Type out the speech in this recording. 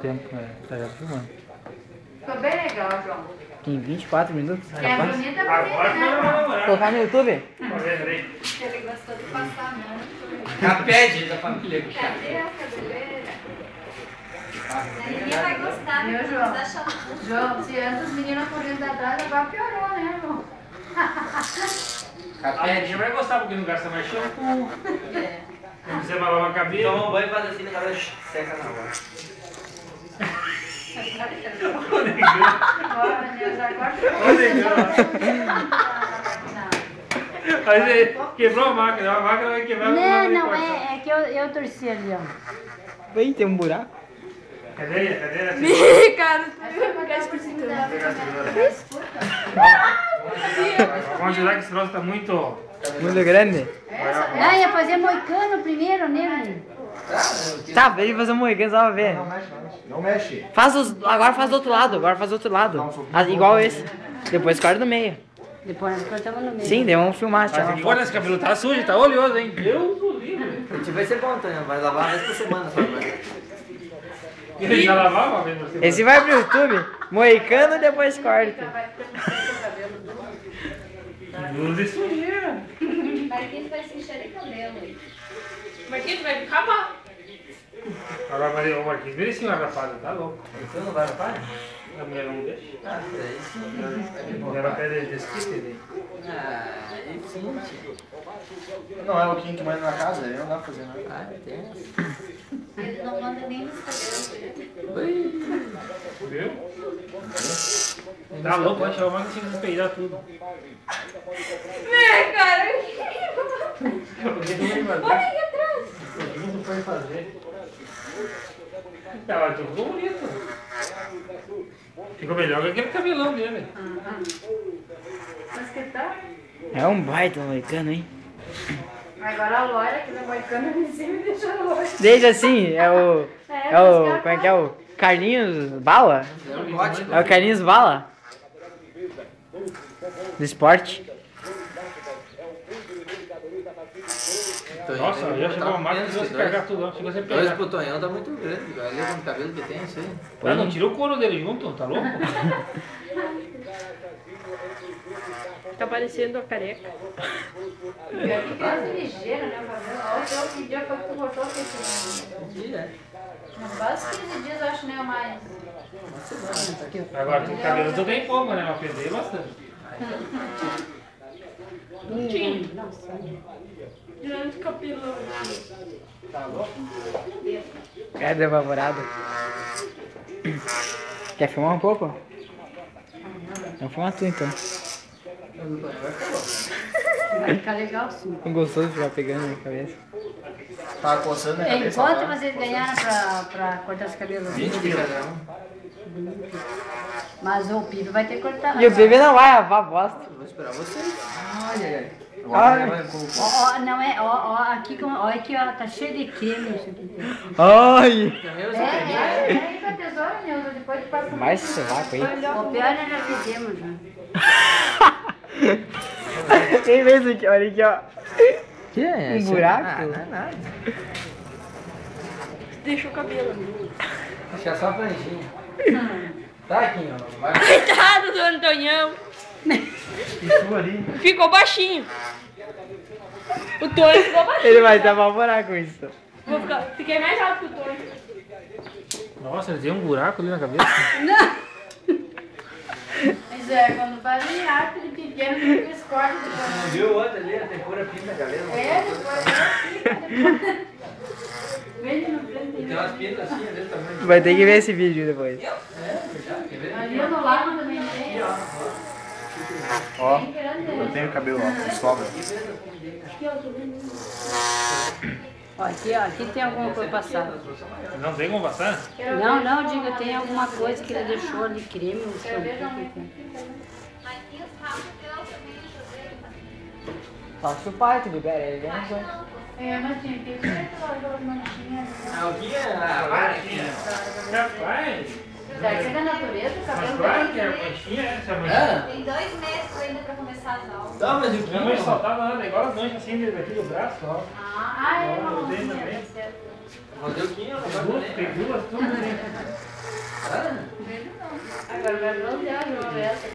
tempo, tá já filmando. Ficou bem legal, João. Em 24 minutos? Que é bonita, bonita, né? Colocar no YouTube? Ele gostou de passar muito. Capede da família. Cadê a cabeleira? Ninguém vai gostar, né? Meu João. João, se antes os meninos correndo atrás, agora piorou, né, João? A gente vai gostar porque não gasta mais shampoo. Não precisa mais lavar cabelo. Toma um banho e faz assim, na cabelo seca na hora. Agora, Deus, agora Mas aí, quebrou a máquina vai quebrar. Não, é que eu torci ali, ó. Ih, tem um buraco. Cadê? Cara, Vamos ajudar que esse troço tá muito... Muito grande. Não, ia fazer moicano primeiro nele. Tá, veio ele fazer um moicano, só pra ver. Não mexe. Não mexe. Agora faz do outro lado, igual esse. Depois corta no meio. Depois nós cortamos no meio. Sim, deu um filmar. Agora esse cabelo tá sujo, tá oleoso, hein? Deus do livre. A gente vai ser bom, Antônio. Vai lavar uma vez por semana só. Ele já lavava uma vez por semana. Esse vai pro YouTube, moicano e depois corta. Luz e sujeira. Marquinhos vai se encher de cabelo. Marquinhos vai acabar. Agora, Maria, o Marquinhos merecia uma rapada, tá louco. Você não vai rapar? A mulher não deixa. Ah, isso. A mulher vai perder desquite dele. Ah, isso sim. Não é o Kim que manda na casa, ele não dá pra fazer nada. Ah, tem. Ele não manda nem nos cabelos. Viu? Tá louco, vai chamar mais que tinha que despeitar tudo. Cara, Porque não vai fazer. olha aqui atrás. Não foi fazer. Ela ficou bonito. Ficou melhor que aquele cabelão dele. Mas que tal? É um baita moicano, hein? Agora a loira que não vai cana em cima e deixa a loira. Desde assim, como é que é o Carlinhos Bala? É o Carlinhos Bala? Do esporte. Nossa, já chegou uma máquina que você pegar tudo, não. Chegou a ser Dois pegar. pro Tonhão tá muito grande, velho. Olha o cabelo que tem, isso aí. Ah, não tirou o couro dele junto, tá louco? Tá parecendo a careca. Pior que criança ligeira, né, o cabelo. Olha que dia foi que tu cortou esse quase 15 dias, eu acho, né, mais. Agora, o cabelo tu tem como, né? Eu aprendi bastante. Não tinha. Grande cabelão. Tá louco? Cadê apavorado? Quer filmar um pouco? Vamos filmar tu então. Vai ficar legal sim. Não gostou de ficar pegando na cabeça? Tava coçando na cabeça. Quanto vocês ganharam pra cortar os cabelos? 20 de cada um. Mas o Pipo vai ter que cortar. E o bebê não vai lavar bosta. Vou esperar vocês. Ai. Agora vai com Ó, não é, ó, aqui, ó, aqui, ó, tá cheio de creme isso aqui. Ai! Aí pra tesoura, Neuza, depois tu passa Mais sovaco aí. O pior nós já fizemos já. Quem fez aqui? Olha aqui, ó. Que é? Um buraco? Ah, não é nada. Deixa o cabelo. Acho que é só a pranchinha. Tá aqui, ó. Vai. Coitado do Antonião. Isso ali. Ficou baixinho. O Tony ficou baixinho. Ele vai se apavorar com isso. Fiquei mais alto que o Tony. Nossa, ele tem um buraco ali na cabeça. Mas é, quando faz em arte de pequeno, tu escorre depois. Viu o outro ali? Tem pura pinta, cabelo. É, depois depois. Vem no frente. Tem umas pintas assim, desse tamanho. Vai ter que ver esse vídeo depois. Ali no lado também tem, ó. Ó, Bem grande. eu tenho cabelo, ó, que sobra. Ó, aqui tem alguma coisa passada. Não tem como passar? Não, diga, tem alguma coisa que ele deixou ali, creme, não sei o que tem. Marquinhos rápido, Passa o pai, tu libera ele, né? É, mas tinha que ser aquelas manchinhas. Ah, o que é? Ah, varinha. Rapaz, Será que é da natureza? O mas cabelo claro que é a dele. manchinha, essa manchinha. Tem 2 meses ainda pra começar as aulas. Tá, mas o que Minha mãe soltava nada, igual as manchas assim daqui do braço, ó. Ah, é Eu uma dei mãozinha. também. Mas o que é? Tem duas, tudo ali. Agora vai bronzear de uma vez.